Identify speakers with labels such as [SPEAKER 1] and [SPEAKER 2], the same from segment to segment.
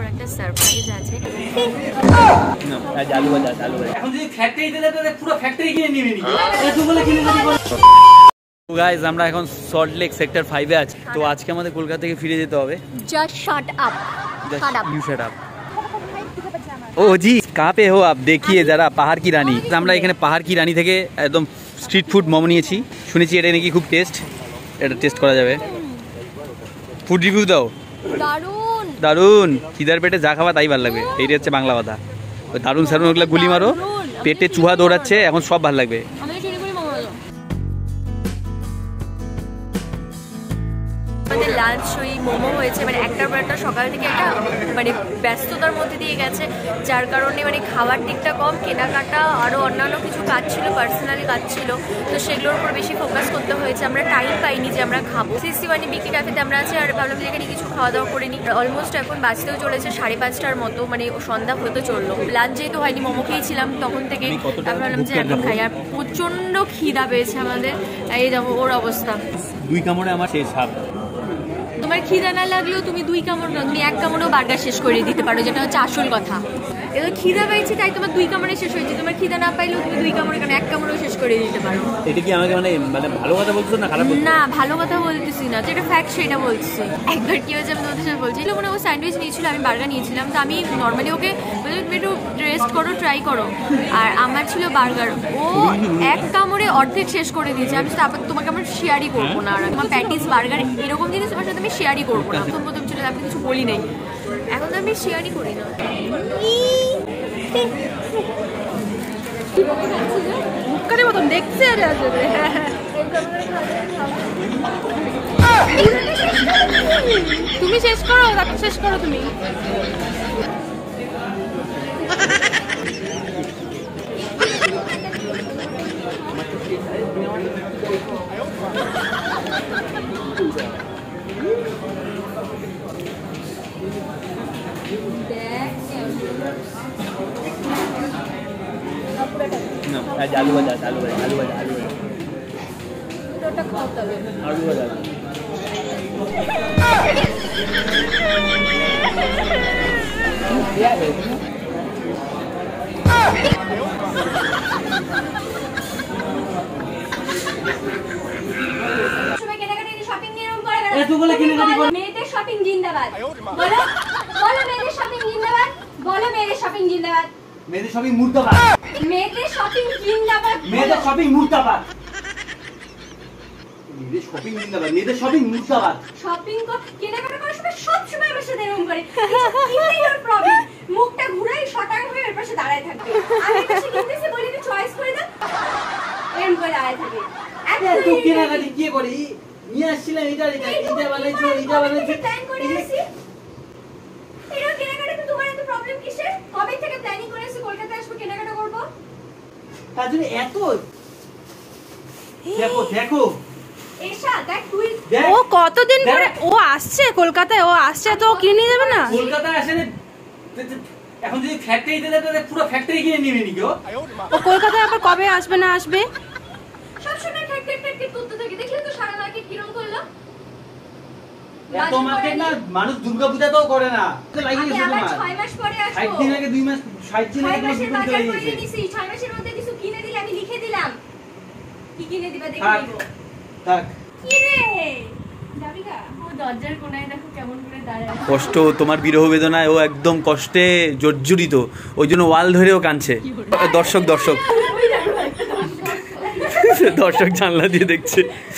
[SPEAKER 1] ওর একটা সারপ্রাইজ আছে।
[SPEAKER 2] গাইস আমরা এখন সল্ট লেক সেক্টর 5 এ আছি। তো আজকে আমাদের কলকাতা থেকে ফিরে যেতে হবে।
[SPEAKER 1] Just shut up, shut up,
[SPEAKER 2] you shut up. ও জি, कहाँ पे हो आप? देखिए जरा পাহাড় কি রানী। আমরা এখানে পাহাড় কি রানী থেকে একদম স্ট্রিট ফুড মোমো নিয়েছি। শুনেছি এটা নাকি খুব টেস্ট, এটা টেস্ট করা যাবে। ফুড রিভিউ দাও।
[SPEAKER 1] দারুন
[SPEAKER 2] দারুন, খিদার পেটে যা খাওয়া তাই ভালো লাগবে, এইটা হচ্ছে বাংলা কথা। ওই দারুন সারুন ওগুলো গুলি মারো, পেটে চুহা দৌড়াচ্ছে, এখন সব ভালো লাগবে।
[SPEAKER 1] আমাদের লাঞ্চ ওই মোমো হয়েছে, মানে একটার পর একটা সকাল থেকে একটা মানে ব্যস্ততার মধ্যে দিয়ে গেছে, যার কারণে মানে খাবার দিকটা কম, কেনাকাটা আরও অন্যান্য কিছু কাজ ছিল, পার্সোনালি কাজ ছিল, তো সেগুলোর উপর বেশি ফোকাস করতে হয়েছে। আমরা টাইম পাইনি যে আমরা খাবো। সিসি মানে বিকি ক্যাফেতে আমরা আছি, আর ভাবলাম যে এখানে কিছু খাওয়া দাওয়া করে নিই। অলমোস্ট এখন বাজতেও চলেছে 5:30টার মতো, মানে সন্ধ্যা হতে চললো। লাঞ্চ যেহেতু হয়নি, মোমো খেয়েছিলাম তখন থেকে, ভাবলাম যে এখন খাই। আর প্রচণ্ড খিদা পেয়েছে আমাদের, এই যাবো ওর অবস্থা।
[SPEAKER 2] 2 কামড়ে আমার শেষ হাফ।
[SPEAKER 1] তোমার খিদা না লাগলেও তুমি 2 কামড় না, তুমি 1 কামড়েও বার্গার শেষ করে দিতে পারো, যেটা হচ্ছে আসল কথা। এবার খিদা পেয়েছি তাই তোমার 2 কামড়ে শেষ হয়েছে, তোমার খিদা না পাইলেও তুমি 2 কামড়ে কেন 1 কামড়েও শেষ করে দিতে পারো।
[SPEAKER 2] এটা কি আমাকে মানে ভালো কথা বলছো না খারাপ?
[SPEAKER 1] না, ভালো কথা বলতেছি না, যেটা ফ্যাক্ট সেটা বলছি। একবার কি হয়েছে আমি তোমাদের সাথে বলছি, মানে ও স্যান্ডউইচ নিয়েছিল, আমি বার্গার নিয়েছিলাম, তো আমি নর্মালি ওকে বলি তুমি একটু রেস্ট করো, ট্রাই করো, আর আমার ছিল বার্গার। ও 1 কামড়ে অর্ধেক শেষ করে দিয়েছে। আমি তোমাকে আমার শেয়ারই করবো না, আর আমার প্যাটিস বার্গার এরকম জিনিস তোমার সাথে আমি শেয়ারই করবো না। প্রথম ছিল আমি কিছু বলি নাই, এখন তো আমি শেয়ারই করি না। মুখকারের মতন দেখছে তুমি শেষ করো, তারপর শেষ করো তুমি।
[SPEAKER 2] आलू भाजा, आलू भाजा, आलू भाजा, आलू भाजा,
[SPEAKER 1] ওটা খাওয়াতে হবে।
[SPEAKER 2] आलू भाजा।
[SPEAKER 1] মেয়েদের শপিং জিন্দাবাদ, বলো বলো মেয়েদের শপিং জিন্দাবাদ, বলো মেয়েদের শপিং জিন্দাবাদ,
[SPEAKER 2] মেয়েদের শপিং মুর্দাবাদ,
[SPEAKER 1] মেয়েদের শপিং জিন্দাবাদ,
[SPEAKER 2] মেয়েদের শপিং মুর্দাবাদ, মেয়েদের শপিং জিন্দাবাদ, মেয়েদের শপিং মুর্দাবাদ।
[SPEAKER 1] শপিং কেনাকাটা করার সময় সব সময় আমার সাথে এরকম করে, কিনতেই ওর প্রবলেম, মুখটা ঘুরাই শটাং হয়ে এর পাশে দাঁড়ায় থাকবে। আমি কাছে কিনতেছি বলি একটু চয়েস করে দাও, এরকম করে দাঁড়ায় থাকে।
[SPEAKER 2] তুই কেনাকাটি কি করি? নিয়ে আসছিলাম এটা বানাইছো, এটা বানাইছো,
[SPEAKER 1] প্ল্যান করে আসি। এর কেনাকাটা তো তোমার এত প্রবলেম কিসের? কবে থেকে প্ল্যানিং করেছি কলকাতায় আসবো, কেনাকাটা করব?
[SPEAKER 2] তার জন্য এত দেখো দেখো
[SPEAKER 1] এসা দেখ তুই,
[SPEAKER 3] ও কতদিন পরে ও আসছে কলকাতায়, ও আসছে তো কিনে যাবে না?
[SPEAKER 2] কলকাতায় আসে এখন যদি ফ্যাক্টরি দিলে তো পুরো ফ্যাক্টরি কিনে নিবি নাকি?
[SPEAKER 3] ও কলকাতায় আবার কবে আসবে না আসবে?
[SPEAKER 1] সব সময় ফ্যাক্টরি করতে থাকে, দেখলে তো সারা মার্কেট কিরকম করলো।
[SPEAKER 2] এত মার্কেট না, মানুষ দুর্গাপূজাতেও করে না। লাগিয়ে গেছে তোমার
[SPEAKER 1] 6 মাস পরে আসবো,
[SPEAKER 2] 60 দিন আগে 2 মাস 60 দিন আগে
[SPEAKER 1] মাসের বাজার করে দিয়েছি, 6 মাসের মধ্যে কিছু কিনে দিলে আমি লিখে দিলাম কি কিনে দিবা দেখে নিব।
[SPEAKER 2] থাক
[SPEAKER 1] কি রে যাবিগা? ও দরজার কোণায় দেখো কেমন করে দাঁড়ায়।
[SPEAKER 2] কষ্ট, তোমার বিরহ বেদনায় ও একদম কষ্টে জর্জরিত, ওই জন্য ওয়াল ধরেও কাঁদছে। দর্শক দর্শক দর্শক জানলা দিয়ে দেখছে।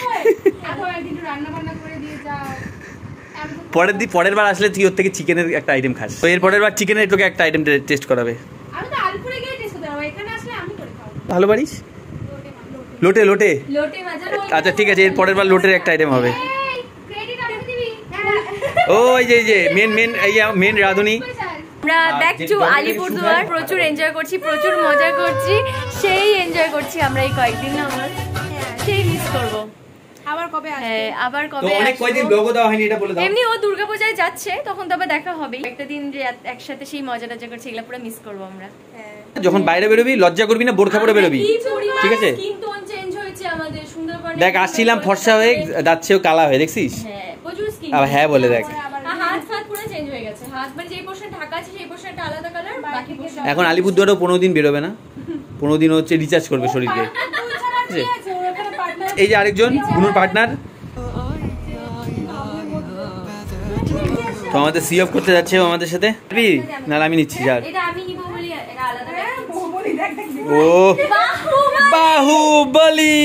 [SPEAKER 2] পরের বার আসলে তুই ওর থেকে চিকেনের একটা আইটেম খাস, তো এর পরের বার চিকেনের তোকে একটা আইটেম টেস্ট করাবে।
[SPEAKER 1] আমি তো আলপুরে গিয়ে টেস্ট করব, এখানে আসলে আমি করে খাবো।
[SPEAKER 2] ভালো পারিস? লোটে লোটে
[SPEAKER 1] লোটে মাজা।
[SPEAKER 2] আচ্ছা ঠিক আছে, এর পরের বার লোটের একটা আইটেম হবে।
[SPEAKER 1] ক্রেডিট আমি দিবি।
[SPEAKER 2] ওই যে মেন রাধুনি।
[SPEAKER 1] আমরা ব্যাক টু আলিপুরদুয়ার, প্রচুর এনজয় করছি, প্রচুর মজা করছি, সেই এনজয় করছি আমরা এই কয়েকদিন। আমরা সেই মিস করব। আবার কবে আসবে? হ্যাঁ আবার কবে আসবে?
[SPEAKER 2] অনেক কয়দিন ব্লগও দেওয়া হয়নি, এটা বলে দাও।
[SPEAKER 1] এমনি ও দুর্গাপূজায় যাচ্ছে, তখন তো আবার দেখা হবে। একটা দিন যে একসাথে সেই মজা টজা করছি, এগুলো পুরো মিস করব আমরা।
[SPEAKER 2] যখন বাইরে বেরোবি লজ্জা করবি না, বোরখা পরে বেরোবি, ঠিক আছে?
[SPEAKER 1] কিন্তু চেঞ্জ হয়েছে আমাদের সুন্দরবনে।
[SPEAKER 2] দেখ আসছিলাম ফর্সা হয়ে, যাচ্ছেও কালা হয়ে, দেখছিস?
[SPEAKER 1] হ্যাঁ প্রচুর স্কিন।
[SPEAKER 2] আবার হ্যাঁ বলে দেখ,
[SPEAKER 1] হাত পুরো চেঞ্জ হয়ে গেছে, হাত মানে যেই পোর্শন ঢাকা আছে সেই পোর্শনটা আলাদা কালার, বাকি পোর্শন
[SPEAKER 2] এখন আলিপুরদুয়ারও 15 দিন বেরোবে না, 15 দিন হচ্ছে রিচার্জ করবে শরীরকে। এই যে আরেকজন গুনুর পার্টনার, তো আমাদের সি অফ করতে যাচ্ছে আমাদের সাথে। না আমি নিচ্ছি স্যার।
[SPEAKER 1] এটা আমি নিব বলি এটা আলাদা
[SPEAKER 2] ও বাহুবলি,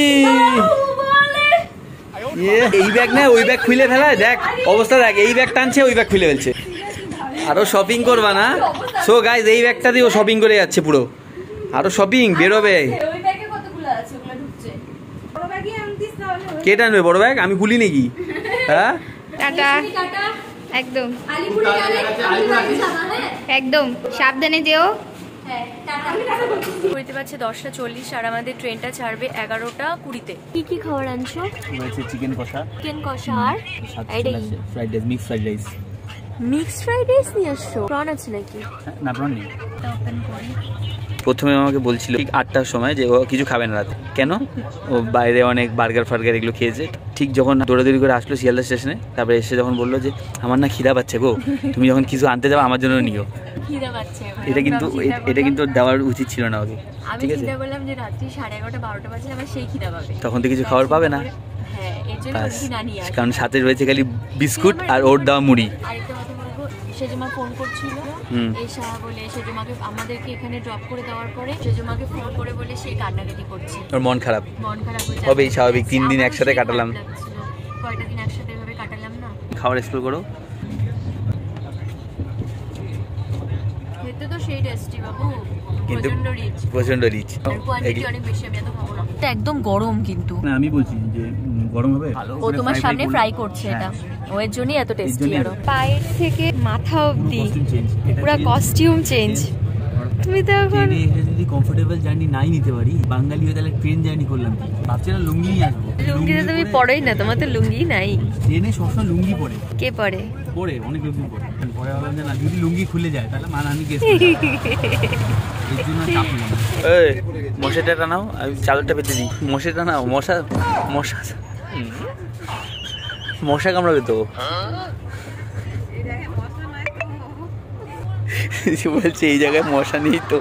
[SPEAKER 2] এই ব্যাগ না ওই ব্যাগ খুলে ফেলায়, দেখ অবস্থা দেখ, এই ব্যাগ টানছে ওই ব্যাগ খুলে ফেলছে। আরো শপিং করবা না? সো গাইজ এই ব্যাগটা দিয়ে ও শপিং করে যাচ্ছে পুরো, আরো শপিং বেরোবে।
[SPEAKER 1] ওই ব্যাগে কতগুলো আছে ওগুলো ঢুকছে। বড় ব্যাগই আনতিস না হলে
[SPEAKER 2] কে টানবে বড় ব্যাগ? আমি খুলি নাকি? হ্যাঁ
[SPEAKER 3] টাটা
[SPEAKER 1] টাটা
[SPEAKER 3] একদম
[SPEAKER 1] আলিপুরে গেলে আমি বাড়ি যাবা। হ্যাঁ
[SPEAKER 3] একদম সাবধানে যেও।
[SPEAKER 1] হ্যাঁ টাটা। বুঝতে পারছে 10:40 আর আমাদের ট্রেনটা ছাড়বে 11:20-তে। কি কি খাবার আনছো?
[SPEAKER 2] রয়েছে চিকেন কষা,
[SPEAKER 1] চিকেন কষা আর
[SPEAKER 2] fried rice, mix fried rice.
[SPEAKER 1] Mix fried rice নিয়ে আসছো? প্রন আছে নাকি?
[SPEAKER 2] না প্রন নেই।
[SPEAKER 1] ওপেন করি।
[SPEAKER 2] প্রথমে আমাকে বলছিল ঠিক 8টার সময় যে ও কিছু খাবে না রাতে। কেন? ও বাইরে অনেক বার্গার ফার্গার এগুলো খেয়েছে। ঠিক যখন দৌড়াদৌড়ি করে আসলো শিয়ালদা স্টেশনে, তারপরে এসে যখন বললো যে আমার না খিদা পাচ্ছে গো, তুমি যখন কিছু আনতে যাবো আমার জন্য নিও।
[SPEAKER 1] খিদা পাচ্ছে।
[SPEAKER 2] এটা কিন্তু দেওয়ার উচিত ছিল না ওকে, ঠিক আছে?
[SPEAKER 1] আমি চিন্তা করলাম যে রাত্রি 11:30-12টা বাজে আবার সেই খিদা পাবে,
[SPEAKER 2] তখন তো কিছু খাবার পাবে না।
[SPEAKER 1] হ্যাঁ এর জন্য ওকে না নিয়ে আসি।
[SPEAKER 2] কারণ সাথে রয়েছে খালি বিস্কুট আর ওর দেওয়া মুড়ি।
[SPEAKER 1] আরেকটা কথা বলবো, সেজমা ফোন করছিল এসা বলে, সেজমাকে আমাদেরকে এখানে ড্রপ করে দেওয়ার পরে সেজমাকে ফোন করে বলে সে কান্নাকাটি করছে,
[SPEAKER 2] ওর মন খারাপ
[SPEAKER 1] হয়েছে।
[SPEAKER 2] হবেই, স্বাভাবিক। 3 দিন একসাথে কাটালাম,
[SPEAKER 1] কয়টা দিন একসাথে এভাবে কাটালাম না।
[SPEAKER 2] খাবার এক্সপ্লোর করো।
[SPEAKER 1] খেতে তো সেই টেস্টি বাবু,
[SPEAKER 2] কিন্তু
[SPEAKER 1] প্রচন্ড রিচ,
[SPEAKER 2] রিচ,
[SPEAKER 1] কোয়ান্টিটি অনেক বেশি, আমি এত খাবো না। এটা একদম গরম কিন্তু।
[SPEAKER 2] না আমি বলছি যে গরম হবে,
[SPEAKER 1] ও তোমার সামনে ফ্রাই করছে এটা, ওর জন্যই এত টেস্টি। আরো
[SPEAKER 3] পায়ের থেকে মাথা অবধি পুরো কস্টিউম চেঞ্জ। তুমি তো এখন
[SPEAKER 2] যদি কমফোর্টেবল জার্নি নাই নিতে পারি, বাঙালি হয়ে তাহলে ট্রেন জার্নি করলাম কি? ভাবছি না লুঙ্গি নিয়ে আসবো।
[SPEAKER 3] লুঙ্গি তো তুমি পরোই না, তোমার তো লুঙ্গি নাই।
[SPEAKER 2] ট্রেনে সবসময় লুঙ্গি পরে,
[SPEAKER 3] কে পরে?
[SPEAKER 2] পরে অনেক লোকজন পরে। পরে ভাবলাম যে না, যদি লুঙ্গি খুলে যায় তাহলে মানহানি কেস। এর জন্য চাপ নিলাম। এই মশাটা টানাও, আমি চাদরটা পেতে দিই। মশা টানাও, মশা মশা মশা কামড়াবে তো। বলছে এই জায়গায় মশা নেই তো।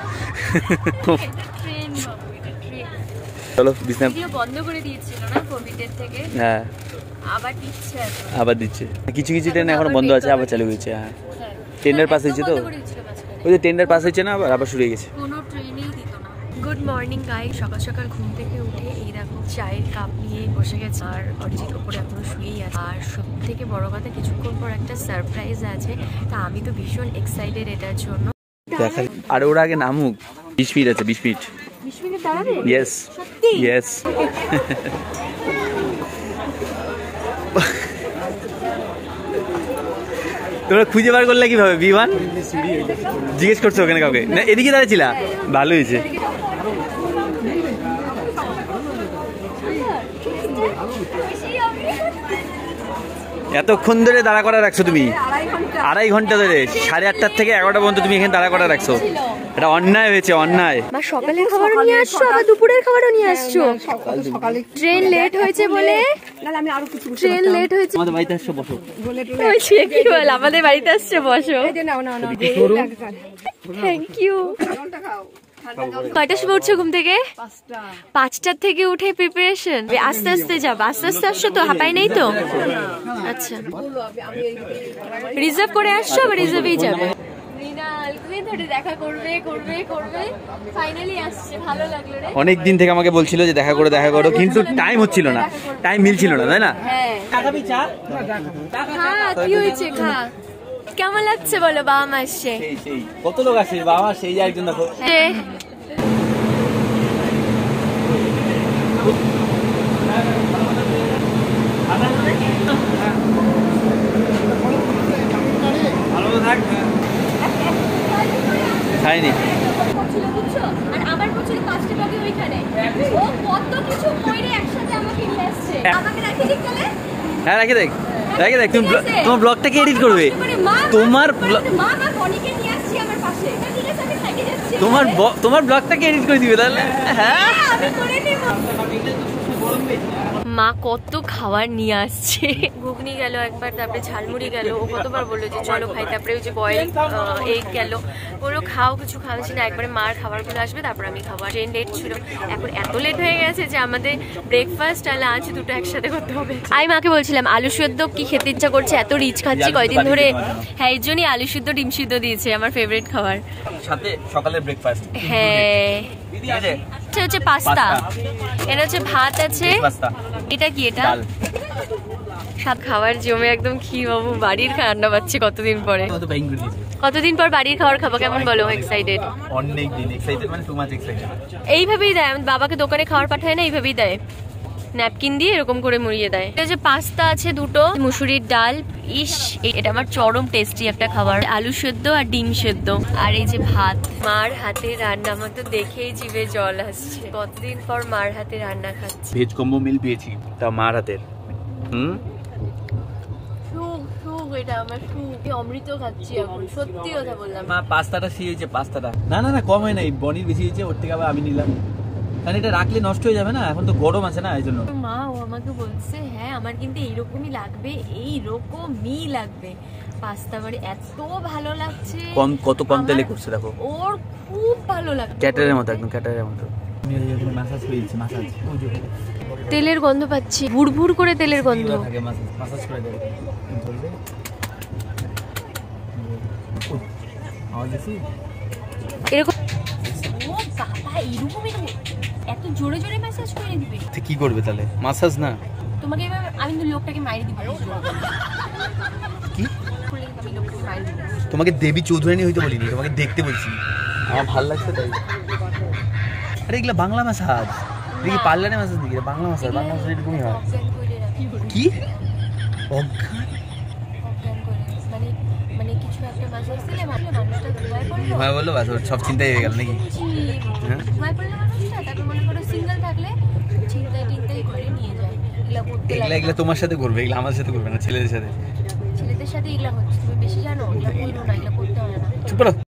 [SPEAKER 2] চলো বিছনা
[SPEAKER 1] বন্ধ করে দিয়েছিল না কোভিডের থেকে,
[SPEAKER 2] হ্যাঁ আবার দিচ্ছে। কিছু কিছু ট্রেন এখন বন্ধ আছে, আবার চালু হয়েছে। হ্যাঁ টেন্ডার পাস হয়েছে তো, ওই যে টেন্ডার পাস হয়েছে না, আবার শুরু হয়ে গেছে।
[SPEAKER 1] কোনো ট্রেনেই দিত না। গুড মর্নিং গাইস, সকাল সকাল ঘুম থেকে উঠে এই দেখো চায়ের কাপ নিয়ে বসে গেছে, আর অরিজিৎ ওপরে এখনো শুয়েই আছে। আর সব থেকে বড় কথা, কিছুক্ষণ পর একটা সারপ্রাইজ আছে, তা আমি তো ভীষণ এক্সাইটেড এটার জন্য।
[SPEAKER 2] আর ওরা আগে নামুক, 20 মিনিট আছে, 20 মিনিট।
[SPEAKER 1] 20 মিনিট দাঁড়াবে?
[SPEAKER 2] Yes yes. তোমরা খুঁজে বার করলে কিভাবে বিমান? জিজ্ঞেস করছো ওখানে কাউকে? না এদিকে দাঁড়িয়েছিলা? ভালো হয়েছে। এতক্ষণ ধরে দাঁড়া করা রাখছো তুমি, 2.5 ঘন্টা ধরে, 8:30 থেকে 11টা পর্যন্ত তুমি এখানে দাঁড়া করা রাখছো। এটা অন্যায় হয়েছে, অন্যায়।
[SPEAKER 3] মা সকালের খাবারও নিয়ে আসছো, আবার দুপুরের খাবারও নিয়ে আসছো। ট্রেন লেট হয়েছে বলে, ট্রেন লেট হয়েছে।
[SPEAKER 2] আমাদের বাড়িতে আসছো, বসো।
[SPEAKER 3] বলছি কি বল, আমাদের বাড়িতে আসছো, বসো। Thank you. কয়টার সময় উঠছো ঘুম থেকে? 5টার থেকে উঠে প্রিপারেশন। আস্তে আস্তে যাবো, আস্তে আস্তে আসছো তো, হাঁপাই নেই তো? আচ্ছা রিজার্ভ করে আসছো, আবার রিজার্ভেই যাবে। দেখা করবে করবে করবে, ফাইনালি আসছে, ভালো লাগলো রে।
[SPEAKER 2] অনেক দিন থেকে আমাকে বলছিল যে দেখা করো দেখা করো, কিন্তু টাইম হচ্ছিল না, টাইম মিলছিল না, তাই না?
[SPEAKER 1] হ্যাঁ কি হয়েছে, খা। কেমন লাগছে বলো বাবা মা আসছে?
[SPEAKER 2] কত লোক আসে, বাবা সেই যে একজন দেখো। খাইনি।
[SPEAKER 1] আর আমার প্রচুর 5টা বাকি ওইখানে, ও কত কিছু কইরে একসাথে আমাকে নিয়ে আসছে। আমাকে রাখি দিক তাহলে।
[SPEAKER 2] হ্যাঁ রাখি দেখ, রাখি দেখ। তুমি তোমার ব্লগটাকে এডিট করবে, তোমার
[SPEAKER 1] মা মা কনিকে নিয়ে আসছি আমার পাশে। ঠিক আছে আমি খাইতে যাচ্ছি।
[SPEAKER 2] তোমার ব্লগটাকে এডিট করে দিবে তাহলে। হ্যাঁ
[SPEAKER 1] আমি করে নেব।
[SPEAKER 3] মা কত খাবার নিয়ে আসছে। ঘুগনি গেল একবার, তারপরে ঝালমুড়ি গেল। ও কতবার বললো যে চলো খাই, তারপরে ওই যে বয়েল এগ গেল। বললো খাও, কিছু খাওয়াচ্ছি না, একবারে মার খাবারগুলো আসবে তারপর আমি খাবো। ট্রেন লেট ছিল, এখন এত লেট হয়ে গেছে যে আমাদের ব্রেকফাস্ট আর লাঞ্চ দুটো একসাথে করতে হবে। আমি মাকে বলছিলাম আলু সেদ্ধ কি খেতে ইচ্ছা করছে, এত রিচ খাচ্ছি কয়দিন ধরে। হ্যাঁ, এর জন্যই আলু সিদ্ধ ডিম সিদ্ধ দিয়েছে, আমার ফেভারিট খাবার,
[SPEAKER 2] সাথে সকালের ব্রেকফাস্ট।
[SPEAKER 3] হ্যাঁ, এটা হচ্ছে পাস্তা, এটা হচ্ছে ভাত আছে, এটা কি, এটা সাত খাবার জমে একদম ক্ষীর বাবু। বাড়ির রান্না পাচ্ছি কতদিন পরে, কতদিন পর বাড়ির খাবার খাবো, কেমন বলো? এক্সাইটেড,
[SPEAKER 2] অনেক দিন এক্সাইটেড, মানে টু মাচ এক্সাইটেড।
[SPEAKER 3] এইভাবেই দেয়, বাবাকে দোকানে খাবার পাঠায় না, এইভাবেই দেয়, ন্যাপকিন দিয়ে এরকম করে মুড়িয়ে দেয়। এটা যে পাস্তা আছে দুটো, মুসুরির ডাল, ইস এটা আমার চরম টেস্টি একটা খাবার, আলু সেদ্ধ আর ডিম সেদ্ধ, আর এই যে ভাত। মার হাতে রান্না, আমার তো দেখেই জিভে জল আসছে, কতদিন পর মার হাতে রান্না খাচ্ছি।
[SPEAKER 2] ভেজ কম্বো মিল পেয়েছি, তা মার হাতের।
[SPEAKER 3] এটা আমার অমৃত খাচ্ছি এখন, সত্যি কথা বললাম।
[SPEAKER 2] মা পাস্তাটা সেই হয়েছে, পাস্তাটা না না না কম হয় নাই, বনির বেশি হয়েছে, ওর থেকে আবার আমি নিলাম, কারণ এটা রাখলে নষ্ট হয়ে যাবে না, এখন তো গরম আছে না, এই জন্য।
[SPEAKER 3] মা ও আমাকে বলছে হ্যাঁ আমার কিন্তু এইরকমই লাগবে, এইরকমই লাগবে পাস্তা, মানে এত ভালো লাগছে।
[SPEAKER 2] কত কম তেলে করছে দেখো,
[SPEAKER 3] ওর খুব ভালো লাগছে,
[SPEAKER 2] ক্যাটারের মতো, একদম ক্যাটারের মতো। মাসাজ পেয়েছি, মাসাজ
[SPEAKER 3] তেলের গন্ধ পাচ্ছি, ভুড়ভুড় করে তেলের গন্ধ।
[SPEAKER 2] মাসাজ করে দেবে
[SPEAKER 3] এরকম। ও বাবা, এরকমই এত জোরে জোরে ম্যাসাজ করে দিবে?
[SPEAKER 2] কি করবে তাহলে, মাসাজ না
[SPEAKER 3] তোমাকে এবার আমি তো লোকটাকে মাইরে দিব।
[SPEAKER 2] কি তোমাকে দেবী চৌধুরানী হইতে বলিনি, তোমাকে দেখতে বলছি, আমার ভালো লাগছে তাই। আরে এগুলা বাংলা মাসাজ, দেখি পার্লারে মাসাজ নাকি, বাংলা মাসাজ, বাংলা মাসাজ এরকমই হয়। কি অজ্ঞান,
[SPEAKER 3] মানে কিছু একটা মাসাজ দিলে মানুষটা ঘুমায় পড়লো,
[SPEAKER 2] ঘুমায় বললো বাস, ওর সব চিন্তাই হয়ে গেল নাকি?
[SPEAKER 3] ঘুমায় পড়লো মানুষটা, তারপর মনে করো সিঙ্গেল থাকলে চিন্তায় টিন্তাই করে নিয়ে যায়।
[SPEAKER 2] এগুলা তোমার সাথে করবে, এগুলা আমার সাথে করবে না, ছেলেদের সাথে।
[SPEAKER 3] ছেলেদের সাথে এগুলা হচ্ছে, তুমি বেশি জানো, এগুলা করো না, এগুলা করতে হয় না।
[SPEAKER 2] চুপ করো।